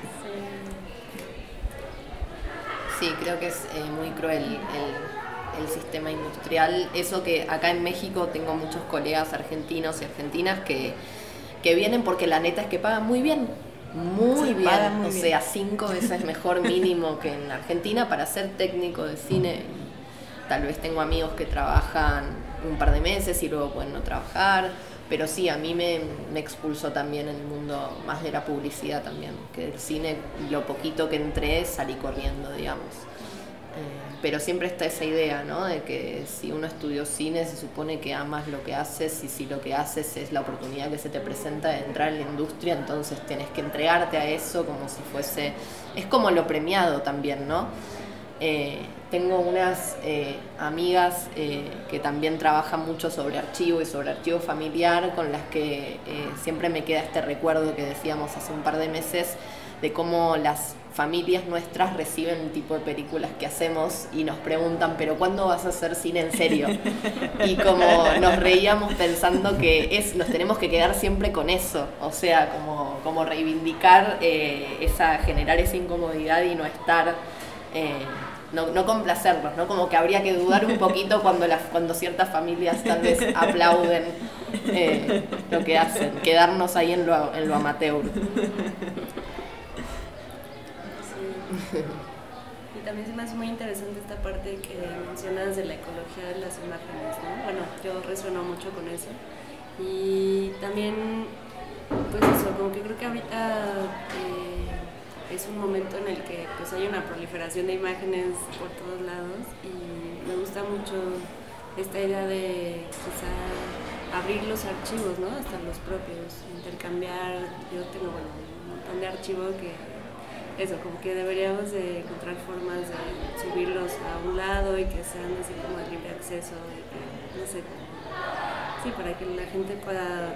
Sí, creo que es muy cruel el sistema industrial. Eso que acá en México tengo muchos colegas argentinos y argentinas que vienen porque la neta es que pagan muy bien. Muy bien. O sea, 5 veces mejor mínimo que en Argentina para ser técnico de cine. Tal vez tengo amigos que trabajan un par de meses y luego pueden no trabajar. Pero sí, a mí me expulsó también el mundo más de la publicidad también. Que del cine, lo poquito que entré, salí corriendo, digamos. Pero siempre está esa idea, ¿no? De que si uno estudió cine se supone que amas lo que haces, y si lo que haces es la oportunidad que se te presenta de entrar en la industria, entonces tenés que entregarte a eso como si fuese... Es como lo premiado también, ¿no? Tengo unas amigas que también trabajan mucho sobre archivo y sobre archivo familiar, con las que siempre me queda este recuerdo que decíamos hace un par de meses de cómo las familias nuestras reciben el tipo de películas que hacemos y nos preguntan, ¿pero cuándo vas a hacer cine en serio? Y como nos reíamos pensando que nos tenemos que quedar siempre con eso, o sea, como reivindicar generar esa incomodidad y no estar... No complacerlos, ¿no? Como que habría que dudar un poquito cuando ciertas familias tal vez aplauden lo que hacen, quedarnos ahí en lo amateur. Y también se me hace muy interesante esta parte que mencionas de la ecología de las imágenes, ¿no? Bueno, yo resueno mucho con eso. Y también, pues eso, como que creo que ahorita es un momento en el que pues hay una proliferación de imágenes por todos lados y me gusta mucho esta idea de quizá abrir los archivos, ¿no? Hasta los propios, intercambiar. Yo tengo un montón de archivos que eso, como que deberíamos de encontrar formas de subirlos a un lado y que sean así como de libre acceso, de que, no sé, sí, para que la gente pueda,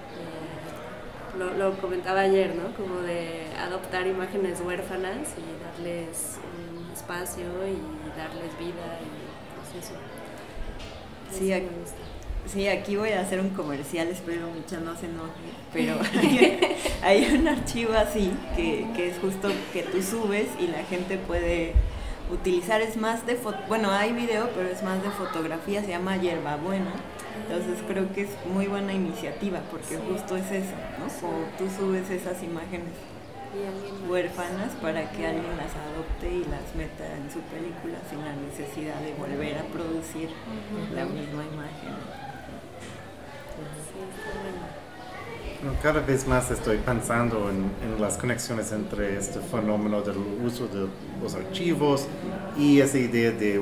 lo comentaba ayer, ¿no? Como de adoptar imágenes huérfanas y darles un espacio y darles vida y pues eso. Sí, sí, aquí voy a hacer un comercial, espero Micha no se enoje, pero hay un archivo así que es justo que tú subes y la gente puede utilizar, es más de bueno, hay video, pero es más de fotografía, se llama Yerbabuena, entonces creo que es muy buena iniciativa porque justo es eso, ¿no? Como tú subes esas imágenes huérfanas para que alguien las adopte y las meta en su película sin la necesidad de volver a producir la misma imagen. Cada vez más estoy pensando en las conexiones entre este fenómeno del uso de los archivos y esa idea de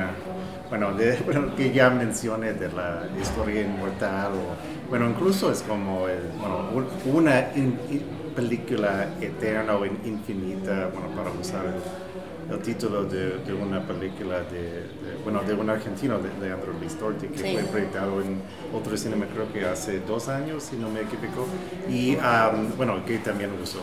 que ya mencioné de la historia inmortal, incluso es como una película eterna o infinita, para usar el título de una película de un argentino, de Leandro Listorti, que fue proyectado en otro cinema creo que hace 2 años, si no me equivoco, y que también usó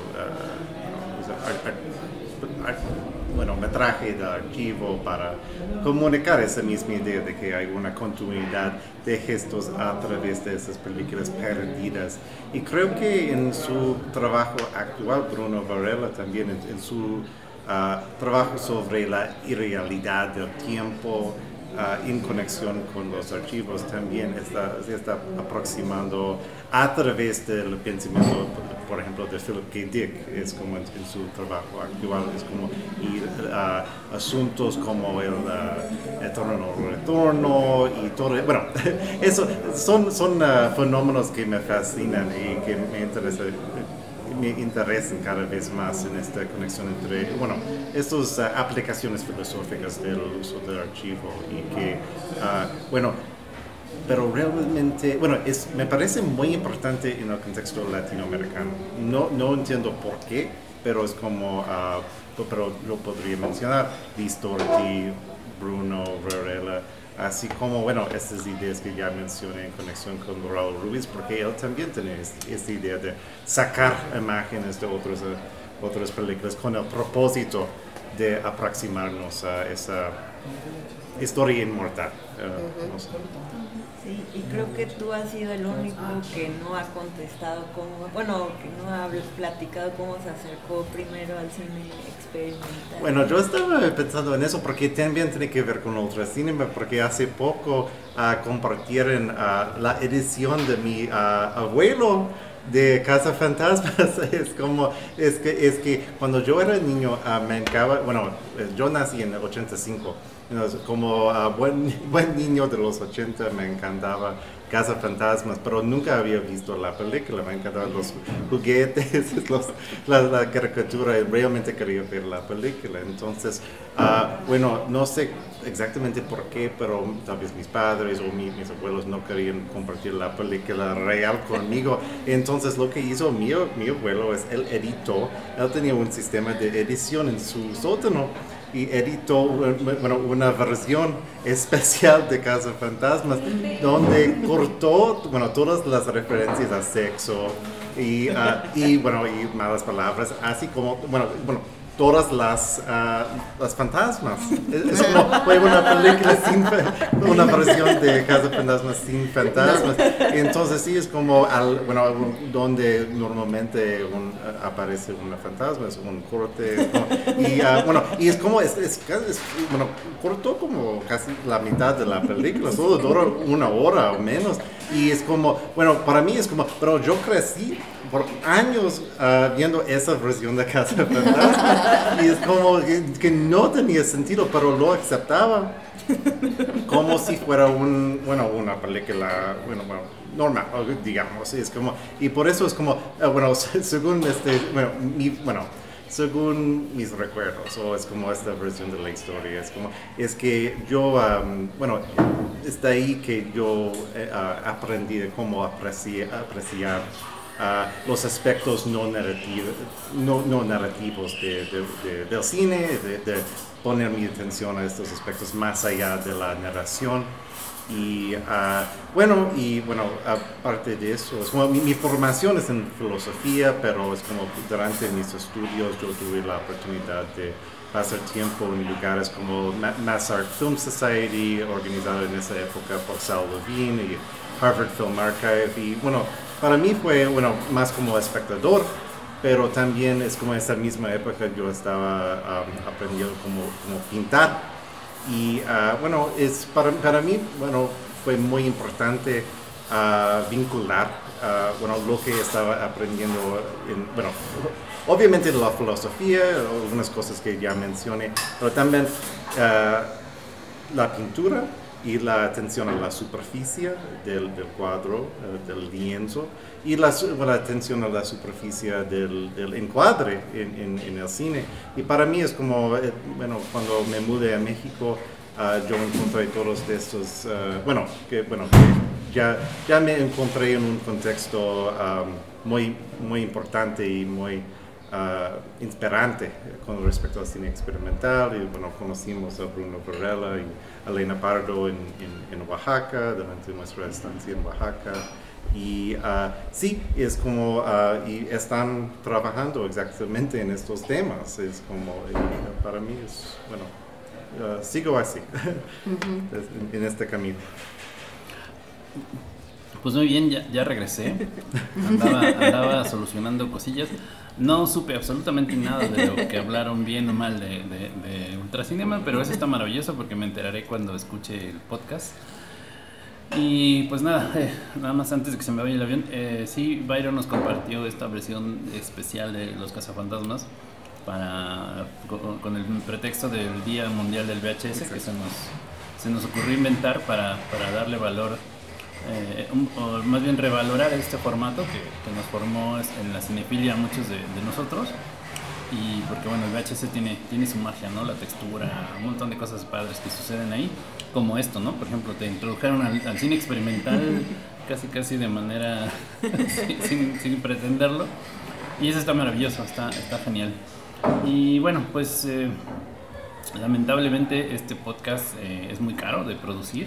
metraje de archivo para comunicar esa misma idea de que hay una continuidad de gestos a través de esas películas perdidas. Y creo que en su trabajo actual, Bruno Varela también, en su trabajo sobre la irrealidad del tiempo en conexión con los archivos, también se está aproximando a través del pensamiento, por ejemplo, de Philip K. Dick. Es como en su trabajo actual, es como ir a asuntos como el eterno retorno y todo. Bueno, eso son fenómenos que me fascinan y que me interesan cada vez más en esta conexión entre, estas aplicaciones filosóficas del uso del archivo y que, pero realmente, me parece muy importante en el contexto latinoamericano. No entiendo por qué, pero es como, pero lo podría mencionar, Listorti, Bruno Varela, así como, estas ideas que ya mencioné en conexión con Raúl Ruiz, porque él también tiene esta idea de sacar imágenes de otras películas con el propósito de aproximarnos a esa historia inmortal. No sé. Sí, y creo que tú has sido el único que no ha contestado que no ha platicado cómo se acercó primero al cine experimental. Yo estaba pensando en eso porque también tiene que ver con Ultracinema, porque hace poco compartieron la edición de mi abuelo de Cazafantasmas. Es que cuando yo era niño me encantaba, yo nací en el 85. Como buen niño de los 80 me encantaba Cazafantasmas, pero nunca había visto la película. Me encantaban los juguetes, la caricatura, y realmente quería ver la película. Entonces, no sé exactamente por qué, pero tal vez mis padres o mis abuelos no querían compartir la película real conmigo. Entonces, lo que hizo mi abuelo es, él tenía un sistema de edición en su sótano. y editó una versión especial de Cazafantasmas donde cortó todas las referencias a sexo y malas palabras, así como todas las fantasmas. Fue una película una versión de Cazafantasmas sin fantasmas. Entonces sí, es como donde normalmente aparece una fantasma, es un corte, y es como cortó como casi la mitad de la película, solo dura 1 hora o menos, y es como, para mí es como, pero yo crecí por años viendo esa versión de Cazafantasmas y es como que no tenía sentido, pero lo aceptaba como si fuera una película normal, digamos. Es como, y por eso es como, según mis recuerdos, o es como esta versión de la historia, es que yo, está ahí que yo aprendí de cómo apreciar los aspectos no narrativos del cine, de poner mi atención a estos aspectos más allá de la narración. Y aparte de eso, es como mi formación es en filosofía, pero es como durante mis estudios yo tuve la oportunidad de pasar tiempo en lugares como Mass Art Film Society, organizado en esa época por Sal Levine, y Harvard Film Archive, y para mí fue más como espectador, pero también es como en esa misma época yo estaba aprendiendo cómo pintar. Y para mí fue muy importante vincular lo que estaba aprendiendo obviamente de la filosofía, algunas cosas que ya mencioné, pero también la pintura y la atención a la superficie del cuadro, del lienzo, y la atención a la superficie del encuadre en el cine. Y para mí es como, cuando me mudé a México, yo encontré todos de estos, que ya me encontré en un contexto muy, muy importante y muy inspirante con respecto al cine experimental, y conocimos a Bruno Varela y Elena Pardo en Oaxaca, durante nuestra estancia en Oaxaca, y sí, es como, y están trabajando exactamente en estos temas, es como, para mí es, sigo así, en este camino. Pues muy bien, ya regresé, andaba solucionando cosillas. No supe absolutamente nada de lo que hablaron bien o mal de Ultracinema, pero eso está maravilloso porque me enteraré cuando escuche el podcast. Y pues nada más antes de que se me vaya el avión, sí, Byron nos compartió esta versión especial de Los Cazafantasmas con el pretexto del Día Mundial del VHS. Exacto. Que se nos ocurrió inventar para darle valor, o más bien revalorar este formato que nos formó en la cinefilia a muchos de nosotros, y porque el VHS tiene su magia, ¿no? La textura, un montón de cosas padres que suceden ahí, como esto, ¿no? Por ejemplo, te introdujeron al cine experimental casi de manera sin pretenderlo, y eso está maravilloso, está genial. Y pues lamentablemente este podcast es muy caro de producir.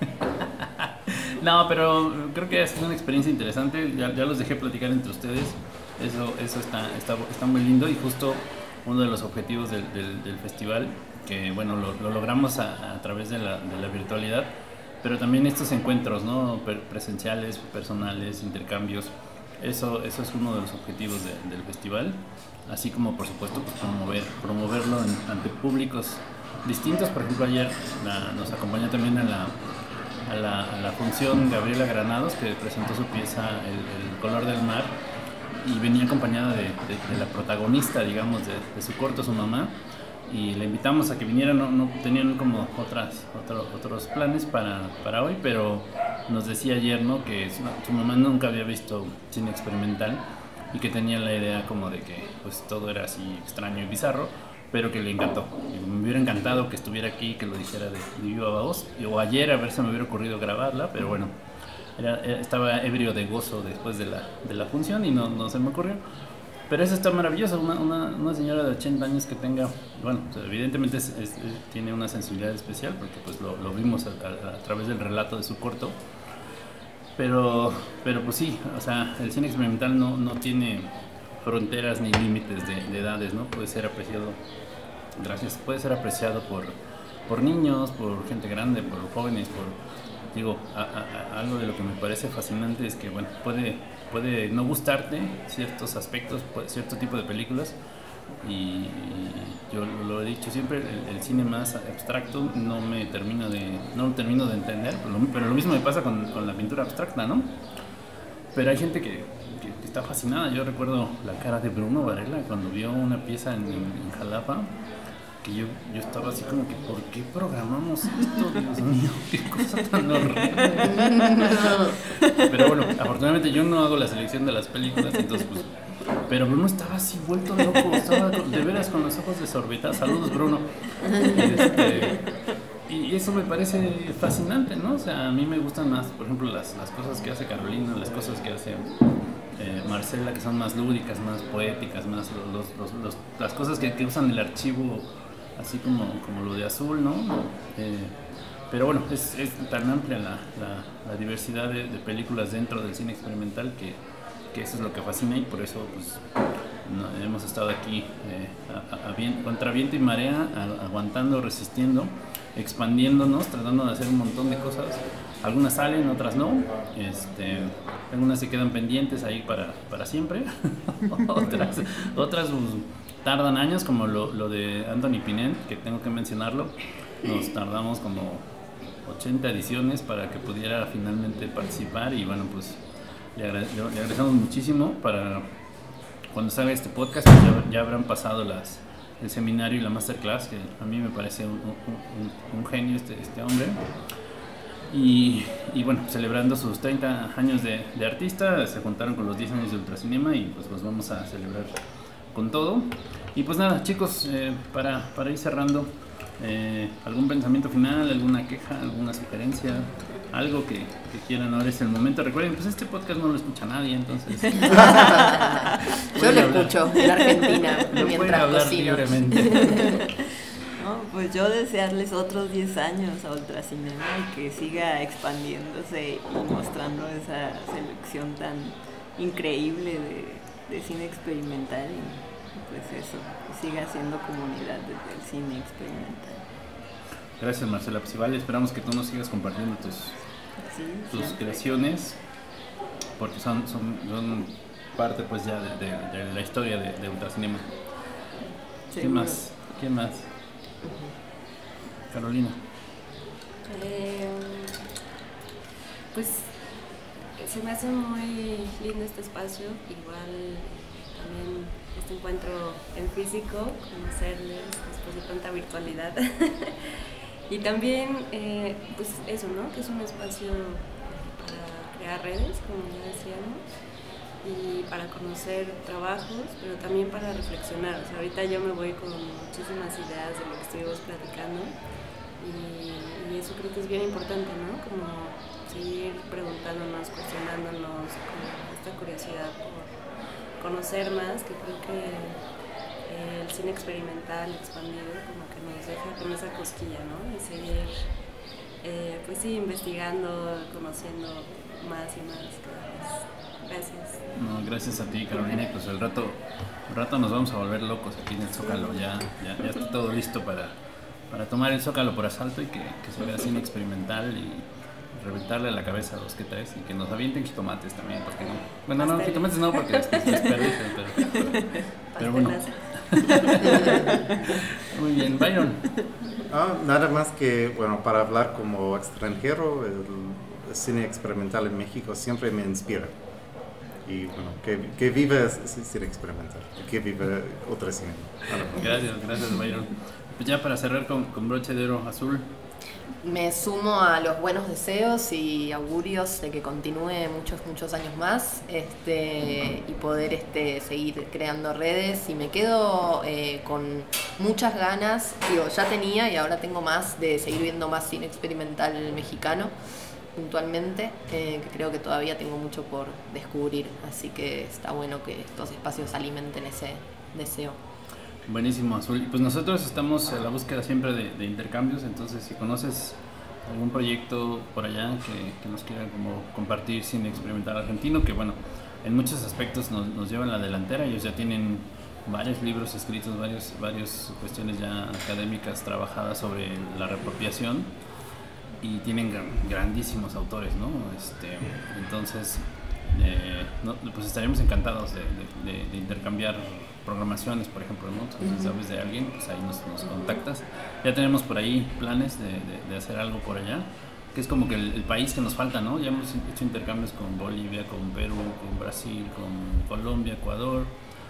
No, pero creo que ha sido una experiencia interesante. Ya los dejé platicar entre ustedes. Eso está muy lindo, y justo uno de los objetivos del festival, que lo logramos a través de la virtualidad, pero también estos encuentros, ¿no? Presenciales, personales, intercambios. Eso es uno de los objetivos del festival, así como por supuesto promoverlo ante públicos distintos. Por ejemplo, ayer nos acompañó también a la función Gabriela Granados, que presentó su pieza El color del mar, y venía acompañada de la protagonista, digamos, de su corto, su mamá, y le invitamos a que viniera. No tenían como otros planes para hoy, pero nos decía ayer, ¿no?, que su mamá nunca había visto cine experimental y que tenía la idea como de que pues todo era así extraño y bizarro, pero que le encantó. Y me hubiera encantado que estuviera aquí, que lo dijera de viva voz, o ayer a ver si me hubiera ocurrido grabarla, pero estaba ebrio de gozo después de la función y no se me ocurrió. Pero eso está maravilloso, una señora de 80 años que tenga, bueno, evidentemente tiene una sensibilidad especial porque pues lo vimos a través del relato de su corto, pero pues sí, o sea, el cine experimental no tiene fronteras ni límites de edades, ¿no? Puede ser apreciado, puede ser apreciado por niños, por gente grande, por jóvenes, digo, algo de lo que me parece fascinante es que, bueno, puede no gustarte ciertos aspectos, cierto tipo de películas, y yo lo he dicho siempre, el cine más abstracto no lo termino de entender, pero lo mismo me pasa con la pintura abstracta, ¿no? Pero hay gente que está fascinada. Yo recuerdo la cara de Bruno Varela cuando vio una pieza en Jalapa, que yo estaba así como que, ¿por qué programamos esto? Dios mío, qué cosa tan horrible. Pero bueno, afortunadamente yo no hago la selección de las películas, entonces pues, pero Bruno estaba así vuelto loco, estaba de veras con los ojos desorbitados. Saludos, Bruno. Y eso me parece fascinante, ¿no? O sea, a mí me gustan más, por ejemplo, las cosas que hace Carolina, las cosas que hace Marcela, que son más lúdicas, más poéticas, más las cosas que usan el archivo, así como lo de Azul, ¿no? Pero bueno, es tan amplia la diversidad de películas dentro del cine experimental que eso es lo que fascina, y por eso pues hemos estado aquí contra viento y marea, aguantando, resistiendo, expandiéndonos, tratando de hacer un montón de cosas. Algunas salen, otras no, algunas se quedan pendientes ahí para siempre, otras pues, tardan años, como lo de Anthony Pinent, que tengo que mencionarlo. Nos tardamos como 80 ediciones para que pudiera finalmente participar, y bueno, pues le agradecemos muchísimo. Para cuando salga este podcast pues ya habrán pasado el seminario y la masterclass, que a mí me parece un genio este hombre. Y bueno, celebrando sus 30 años de artista, se juntaron con los 10 años de Ultracinema, y pues los vamos a celebrar con todo. Y pues nada, chicos, para ir cerrando, ¿algún pensamiento final, alguna queja, alguna sugerencia? Algo que quieran, ahora es el momento. Recuerden, pues este podcast no lo escucha nadie, entonces yo lo escucho en Argentina mientras hablar cocino. libremente. No, pues yo desearles otros 10 años a Ultracinema, y que siga expandiéndose y mostrando esa selección tan increíble de cine experimental, y pues eso, que siga siendo comunidad desde el cine experimental. Gracias, Marcela. Pues vale, esperamos que tú nos sigas compartiendo tus creaciones, porque son parte pues ya de la historia de Ultracinema. Sí, ¿Quién más? Carolina. Pues se me hace muy lindo este espacio, igual también este encuentro en físico, conocerles después de tanta virtualidad. Y también, pues eso, ¿no? Que es un espacio para crear redes, como ya decíamos, y para conocer trabajos, pero también para reflexionar. O sea, ahorita yo me voy con muchísimas ideas de lo que estuvimos platicando, y eso creo que es bien importante, ¿no? Como seguir preguntándonos, cuestionándonos, con esta curiosidad por conocer más, que creo que el cine experimental expandido como que nos deja con esa cosquilla, ¿no? Y seguir, pues sí, investigando, conociendo más y más cada vez. Gracias. No, gracias a ti, Carolina. Y pues al rato nos vamos a volver locos aquí en el Zócalo. Ya está todo listo para tomar el Zócalo por asalto, y que se vea cine experimental y reventarle la cabeza a los que traes, y que nos avienten jitomates también, porque no. Bueno, no, jitomates no, porque desperdician, pero bueno. Muy bien, Byron. Nada más que, bueno, para hablar como extranjero, el cine experimental en México siempre me inspira. Y bueno, que viva el cine experimental, que viva Ultracinema. Gracias, Byron. Pues ya para cerrar con broche de oro azul. Me sumo a los buenos deseos y augurios de que continúe muchos años más, y poder seguir creando redes, y me quedo con muchas ganas, ya tenía y ahora tengo más, de seguir viendo más cine experimental mexicano, puntualmente, que creo que todavía tengo mucho por descubrir, así que está bueno que estos espacios alimenten ese deseo. Buenísimo, Azul. Pues nosotros estamos a la búsqueda siempre de intercambios, entonces si conoces algún proyecto por allá que nos quiera como compartir cine experimental argentino, que bueno, en muchos aspectos nos llevan la delantera. Ellos ya tienen varios libros escritos, varias cuestiones ya académicas trabajadas sobre la reapropiación y tienen grandísimos autores, ¿no? Entonces, pues estaríamos encantados de intercambiar programaciones, por ejemplo, ¿no? Entonces, si sabes de alguien, pues ahí nos contactas. Ya tenemos por ahí planes de hacer algo por allá, que es como que el país que nos falta, ¿no? Ya hemos hecho intercambios con Bolivia, con Perú, con Brasil, con Colombia, Ecuador.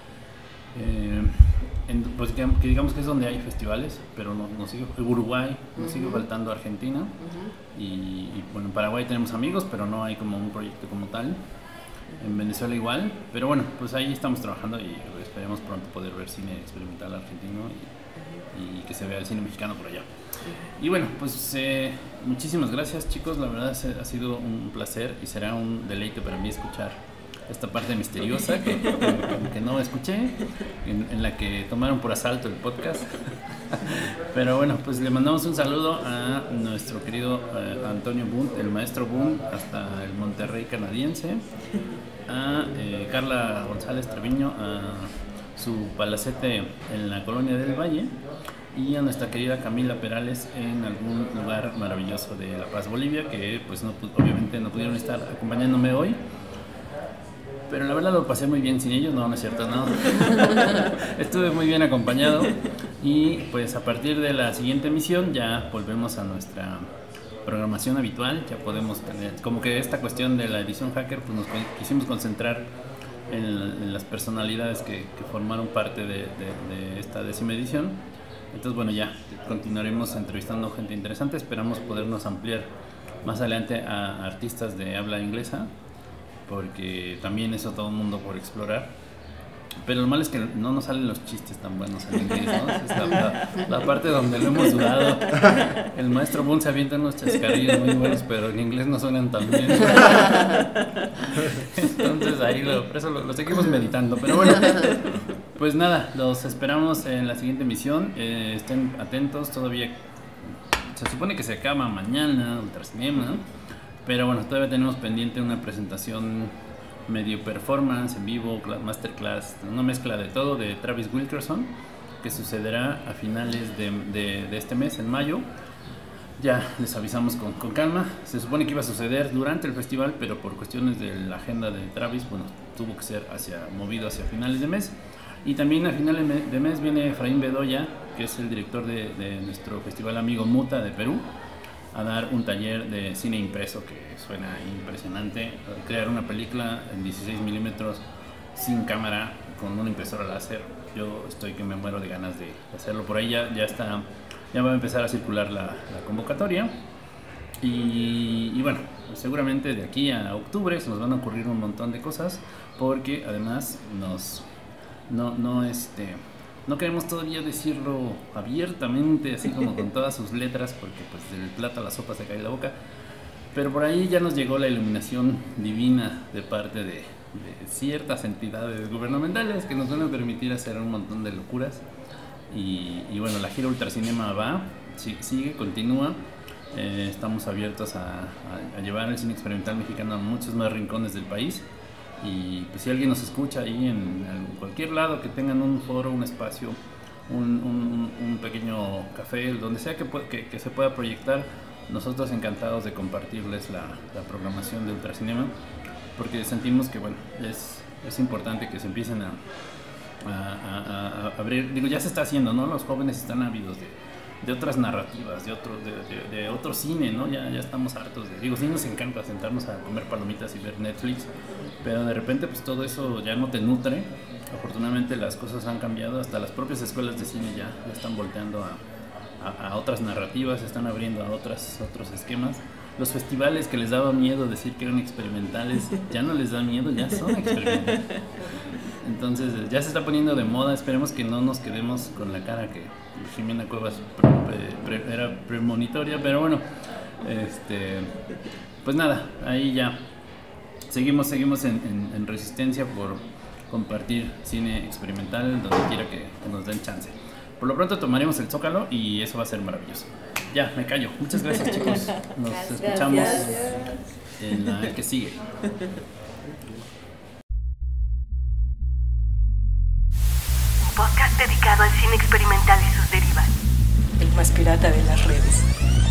Pues que digamos que es donde hay festivales, pero nos sigue Uruguay, nos sigue faltando Argentina, y bueno, en Paraguay tenemos amigos, pero no hay como un proyecto como tal. En Venezuela igual, pero bueno, pues ahí estamos trabajando y esperemos pronto poder ver cine experimental argentino y que se vea el cine mexicano por allá. Y bueno, pues muchísimas gracias, chicos, la verdad ha sido un placer y será un deleite para mí escuchar esta parte misteriosa que no escuché, en la que tomaron por asalto el podcast. Pero bueno, pues le mandamos un saludo a nuestro querido Antonio Bunt, el maestro Bunt, hasta el Monterrey canadiense, a Carla González Treviño, a su palacete en la Colonia del Valle, y a nuestra querida Camila Perales en algún lugar maravilloso de La Paz, Bolivia, que pues obviamente no pudieron estar acompañándome hoy. Pero la verdad lo pasé muy bien sin ellos, no es cierto, no. Estuve muy bien acompañado y pues a partir de la siguiente emisión ya volvemos a nuestra programación habitual, ya podemos tener, como que esta cuestión de la edición hacker, pues nos quisimos concentrar en las personalidades que formaron parte de esta 10ª edición. Entonces bueno, ya continuaremos entrevistando gente interesante, esperamos podernos ampliar más adelante a artistas de habla inglesa, porque también eso todo el mundo por explorar, pero lo malo es que no nos salen los chistes tan buenos en inglés, ¿no? Es la parte donde lo hemos dudado. El maestro Bunt se avienta unos chascarrillos muy buenos, pero en inglés no suenan tan bien. Entonces ahí por eso lo seguimos meditando, pero bueno, pues nada, los esperamos en la siguiente emisión. Estén atentos, todavía se supone que se acaba mañana Ultracinema, ¿no? Pero bueno, todavía tenemos pendiente una presentación medio performance, en vivo, masterclass, una mezcla de todo de Travis Wilkerson, que sucederá a finales de este mes, en mayo. Ya les avisamos con calma. Se supone que iba a suceder durante el festival, pero por cuestiones de la agenda de Travis, bueno, tuvo que ser movido hacia finales de mes. Y también a finales de mes viene Efraín Bedoya, que es el director de nuestro festival amigo Muta de Perú, a dar un taller de cine impreso que suena impresionante. Crear una película en 16 milímetros sin cámara con una impresora láser. Yo estoy que me muero de ganas de hacerlo. Por ahí ya va a empezar a circular la convocatoria. Y bueno, seguramente de aquí a octubre se nos van a ocurrir un montón de cosas, porque además no queremos todavía decirlo abiertamente, así como con todas sus letras, porque pues del plato a la sopa se cae la boca. Pero por ahí ya nos llegó la iluminación divina de parte de ciertas entidades gubernamentales que nos van a permitir hacer un montón de locuras. Y bueno, la gira Ultracinema va, sigue, continúa. Estamos abiertos a llevar el cine experimental mexicano a muchos más rincones del país. Y pues si alguien nos escucha ahí en cualquier lado, que tengan un foro, un espacio, un pequeño café, donde sea que se pueda proyectar, nosotros encantados de compartirles la programación de Ultracinema, porque sentimos que bueno, es importante que se empiecen a abrir. Digo, ya se está haciendo, ¿no? Los jóvenes están ávidos de otras narrativas, de otro cine, ¿no? Ya estamos hartos digo, sí nos encanta sentarnos a comer palomitas y ver Netflix, pero de repente pues todo eso ya no te nutre. Afortunadamente las cosas han cambiado, hasta las propias escuelas de cine ya están volteando a otras narrativas, se están abriendo a otros esquemas. Los festivales que les daba miedo decir que eran experimentales, ya no les da miedo, ya son experimentales. Entonces ya se está poniendo de moda, esperemos que no nos quedemos con la cara que Jimena Cuevas era premonitoria, pero bueno, pues nada, ahí ya seguimos en resistencia por compartir cine experimental donde quiera que nos den chance. Por lo pronto tomaremos el Zócalo y eso va a ser maravilloso. Ya, me callo. Muchas gracias, chicos. Nos escuchamos en el que sigue. Un podcast dedicado al cine experimental y sus derivas. El más pirata de las redes.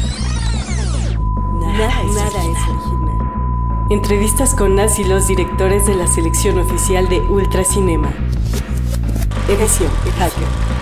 Nada es original. Entrevistas con las y los directores de la selección oficial de Ultracinema. Edición Hacker.